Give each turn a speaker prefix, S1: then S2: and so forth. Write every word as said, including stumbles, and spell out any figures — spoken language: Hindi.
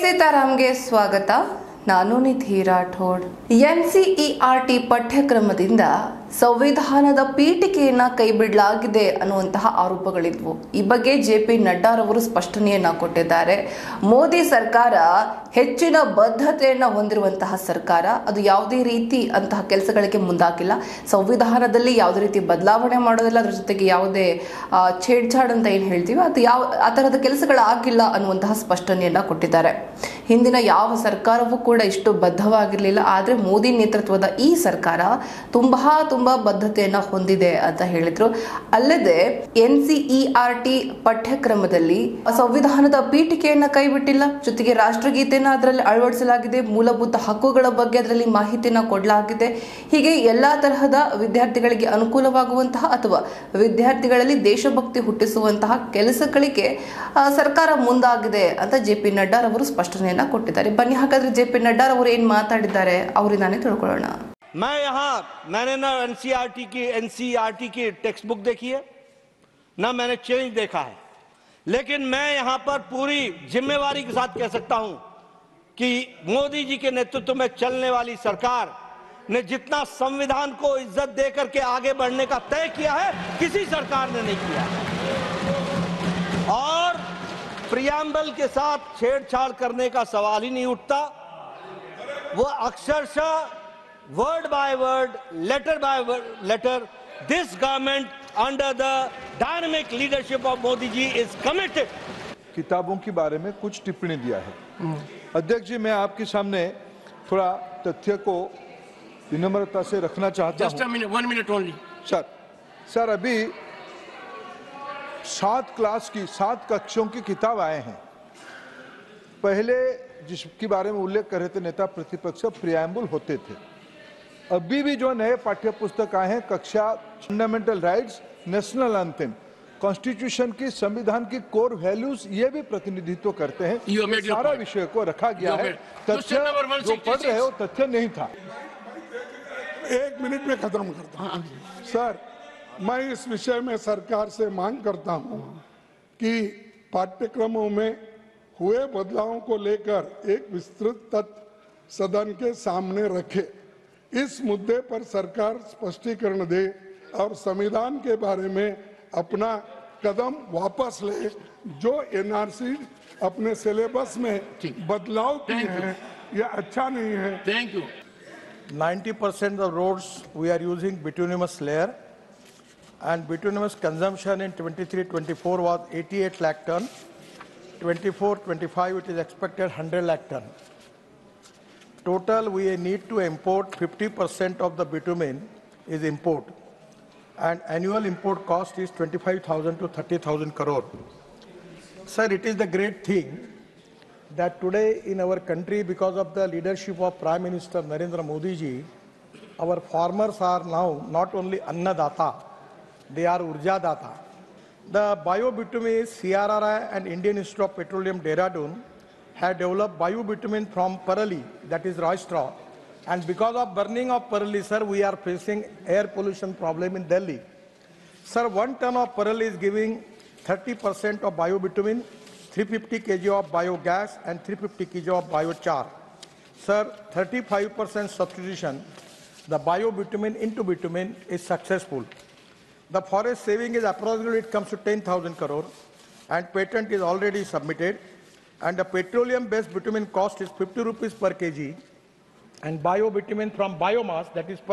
S1: ಸೀತಾರಾಮ್ಗೆ ಸ್ವಾಗತ. ನಾನು ನಿಧಿ ರಾಠೋಡ್. ಎನ್ಸಿಇಆರ್ಟಿ ಪಠ್ಯಕ್ರಮದಿಂದ ಸಂವಿಧಾನದ ಪೀಠಿಕೆಯನ್ನ ಕೈಬಿಡಲಾಗಿದೆ ಅನ್ನುವಂತಹ ಆರೋಪಗಳಿದ್ವು. ಈ ಬಗ್ಗೆ ಜೆಪಿ ನಡ್ಡಾರವರು ಸ್ಪಷ್ಟನೆಯನ್ನ ಕೊಟ್ಟಿದ್ದಾರೆ. ಮೋದಿ ಸರ್ಕಾರ ಹೆಚ್ಚಿನ ಬದ್ಧತೆಯನ್ನ ಹೊಂದಿರುವಂತಹ ಸರ್ಕಾರ, ಅದು ಯಾವುದೇ ರೀತಿ ಅಂತಹ ಕೆಲಸಗಳಿಗೆ ಮುಂದಾಗಿಲ್ಲ. ಸಂವಿಧಾನದಲ್ಲಿ ಯಾವುದೇ ರೀತಿ ಬದಲಾವಣೆ ಮಾಡೋದಿಲ್ಲ, ಅದ್ರ ಜೊತೆಗೆ ಯಾವುದೇ ಛೇಡ್ಛಾಡ್ ಅಂತ ಏನು ಹೇಳ್ತೀವಿ ಅದು ಯಾವ ಆ ಥರದ ಕೆಲಸಗಳಾಗಿಲ್ಲ ಅನ್ನುವಂತಹ ಸ್ಪಷ್ಟನೆಯನ್ನ ಕೊಟ್ಟಿದ್ದಾರೆ. ಹಿಂದಿನ ಯಾವ ಸರ್ಕಾರವೂ ಕೂಡ ಇಷ್ಟು ಬದ್ಧವಾಗಿರಲಿಲ್ಲ, ಆದರೆ ಮೋದಿ ನೇತೃತ್ವದ ಈ ಸರ್ಕಾರ ತುಂಬಾ ತುಂಬಾ ಬದ್ಧತೆಯನ್ನ ಹೊಂದಿದೆ ಅಂತ ಹೇಳಿದ್ರು. ಅಲ್ಲದೆ ಎನ್ಸಿಇಆರ್ಟಿ ಪಠ್ಯಕ್ರಮದಲ್ಲಿ ಸಂವಿಧಾನದ ಪೀಠಿಕೆಯನ್ನ ಕೈಬಿಟ್ಟಿಲ್ಲ, ಜೊತೆಗೆ ರಾಷ್ಟ್ರಗೀತೆಯನ್ನ ಅದರಲ್ಲಿ ಅಳವಡಿಸಲಾಗಿದೆ, ಮೂಲಭೂತ ಹಕ್ಕುಗಳ ಬಗ್ಗೆ ಅದರಲ್ಲಿ ಮಾಹಿತಿಯನ್ನ ಕೊಡಲಾಗಿದೆ. ಹೀಗೆ ಎಲ್ಲಾ ತರಹದ ವಿದ್ಯಾರ್ಥಿಗಳಿಗೆ ಅನುಕೂಲವಾಗುವಂತಹ ಅಥವಾ ವಿದ್ಯಾರ್ಥಿಗಳಲ್ಲಿ ದೇಶಭಕ್ತಿ ಹುಟ್ಟಿಸುವಂತಹ ಕೆಲಸಗಳಿಗೆ ಸರ್ಕಾರ ಮುಂದಾಗಿದೆ ಅಂತ ಜೆ ಪಿ ನಡ್ಡಾರವರು ಸ್ಪಷ್ಟನೆಯನ್ನ ಕೊಟ್ಟಿದ್ದಾರೆ. ಬನ್ನಿ ಹಾಗಾದ್ರೆ ಜೆ ಪಿ ನಡ್ಡಾರವರು ಏನ್ ಮಾತಾಡಿದ್ದಾರೆ ಅವರಿಂದಾನೇ ತಿಳ್ಕೊಳ್ಳೋಣ.
S2: मैं यहाँ मैंने ना एनसीईआरटी की एनसीईआरटी की टेक्स्ट बुक देखी है, ना मैंने चेंज देखा है, लेकिन मैं यहाँ पर पूरी जिम्मेवारी के साथ कह सकता हूँ कि मोदी जी के नेतृत्व में चलने वाली सरकार ने जितना संविधान को इज्जत देकर के आगे बढ़ने का तय किया है, किसी सरकार ने नहीं किया. और प्रियम्बल के साथ छेड़छाड़ करने का सवाल ही नहीं उठता. वो अक्षरशः word by word, letter by letter, this government under the dynamic leadership of Modi ji is committed.
S3: किताबों के बारे में कुछ टिप्पणी दिया है. अध्यक्ष जी, मैं आपके सामने थोड़ा तथ्य को विनम्रता से रखना चाहता हूं.
S2: Just a minute, one minute only.
S3: Sir sir अभी सात क्लास की सात कक्षों की किताब आए हैं. पहले जिसके बारे में उल्लेख कर रहे थे नेता प्रतिपक्ष, प्रियम्बल होते थे. अभी भी जो नए पाठ्य पुस्तक आए हैं, कक्षा fundamental rights, national anthem, constitution की, संविधान की कोर वैल्यूज, ये भी प्रतिनिधित्व करते हैं. सारा विषय को रखा गया है. तथ्य जो पढ़ रहे हो तथ्य नहीं था.
S4: एक मिनट में खत्म करता हूं. सर, मैं इस विषय में सरकार से मांग करता हूं कि पाठ्यक्रमों में हुए बदलावों को लेकर एक विस्तृत तथ्य सदन के सामने रखे. इस मुद्दे पर सरकार स्पष्टीकरण दे और संविधान के बारे में अपना कदम वापस ले. जो एनआरसी अपने सिलेबस में बदलाव किए हैं, यह अच्छा नहीं है.
S2: Thank you.
S5: ninety percent of roads we are using bituminous layer, and bituminous consumption in twenty-three twenty-four was eighty-eight lakh ton. twenty-four twenty-five it is expected one hundred lakh ton. Total we need to import fifty percent of the bitumen is import, and annual import cost is twenty-five thousand to thirty thousand crore. Sir, it is the great thing that today in our country, because of the leadership of Prime Minister Narendra Modi ji, our farmers are now not only Annadata, they are Urjadata. The biobitumen is C R R I and Indian Institute of Petroleum Dehradun had developed biobitumen from parali, that is rice straw, and because of burning of parali, sir, we are facing air pollution problem in Delhi. Sir, one ton of parali is giving thirty percent of biobitumen, three hundred fifty kilograms of biogas and three hundred fifty kilograms of biochar. Sir, thirty-five percent substitution, the biobitumen into bitumen is successful. The forest saving is approximately, it comes to ten thousand crore, and patent is already submitted. And the petroleum-based bitumen cost is fifty rupees per kg, and bio bitumen from biomass, that is per